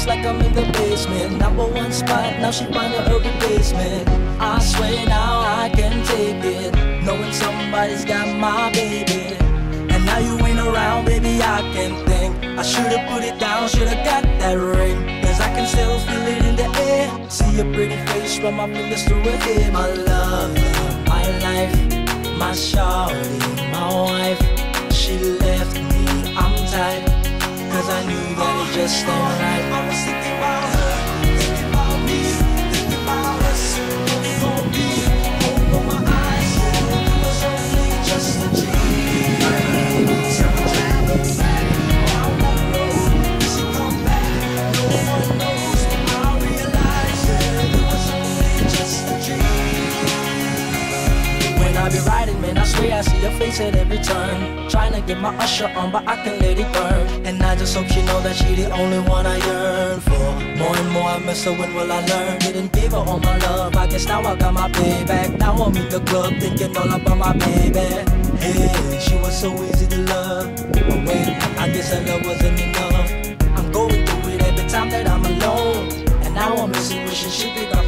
like I'm in the basement. #1 spot, now she find her replacement. I swear now I can take it, knowing somebody's got my baby. And now you ain't around, baby, I can think I should've put it down, should've got that ring. Cause I can still feel it in the air. See your pretty face, run my fingers through her hair. My love, my life, my shawty, my wife. She left me, I'm tight, cause I knew that it just ain't right. I was thinking about her, thinking about me, thinking about us, moving on me. Open my eyes, it was only just a dream. Some travel back on the road, she come back, no one knows. I realized it was only just a dream. When I be riding, man, I swear I see your face at every turn. Trying to get my usher on, but I can let it burn. And I just hope she know that she the only one I yearn for. More and more I miss her, when will I learn? Didn't give her all my love, I guess now I got my payback. Now I'm in the club thinking all about my baby. Hey, she was so easy to love, but wait, I guess that love wasn't enough. I'm going through it every time that I'm alone, and now I'm missing, wishing she pick up